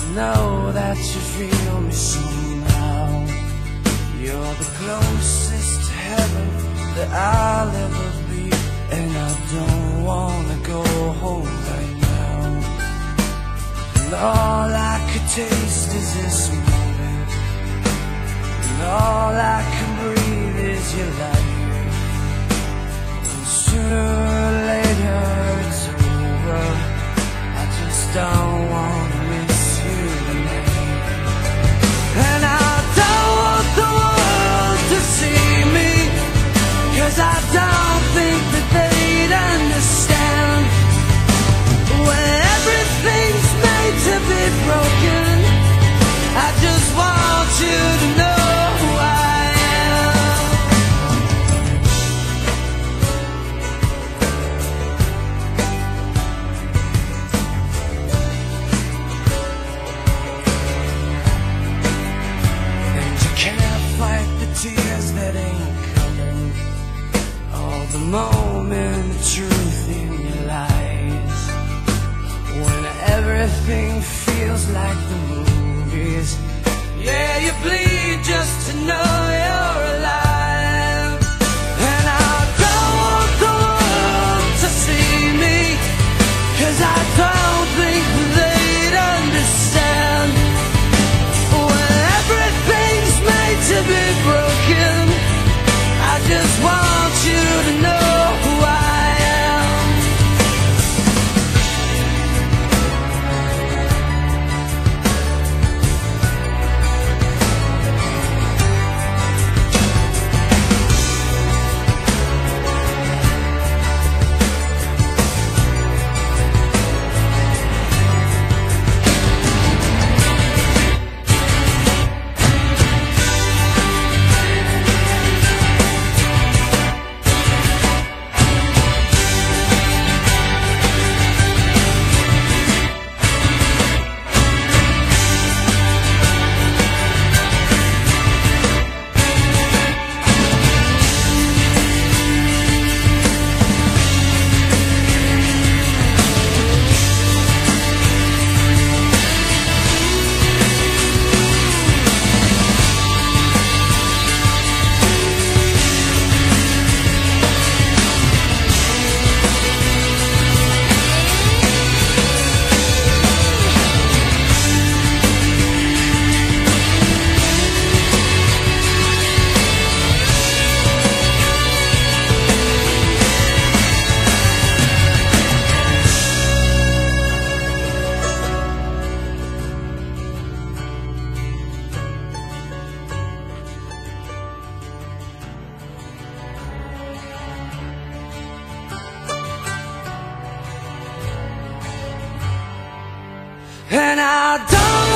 know that you feel me somehow. You're the closest to heaven that I'll ever be, and I don't wanna go home right now. And all I could taste is this moment, and all I can breathe is your light. And sooner or later it's over, I just don't wanna miss you tonight. And I don't want the world to see me, 'cause I don't think that they'd understand. When everything's made to be broken, I just want you to know who I am. And you can't fight the tears that ain't coming, all the moment of truth in your lies. When everything feels like the movies, yeah, you bleed just to know you're alive. And I don't want the world to see me, 'cause I don't think they'd understand. When everything's made to be broken, I just want you to know who I am. And I don't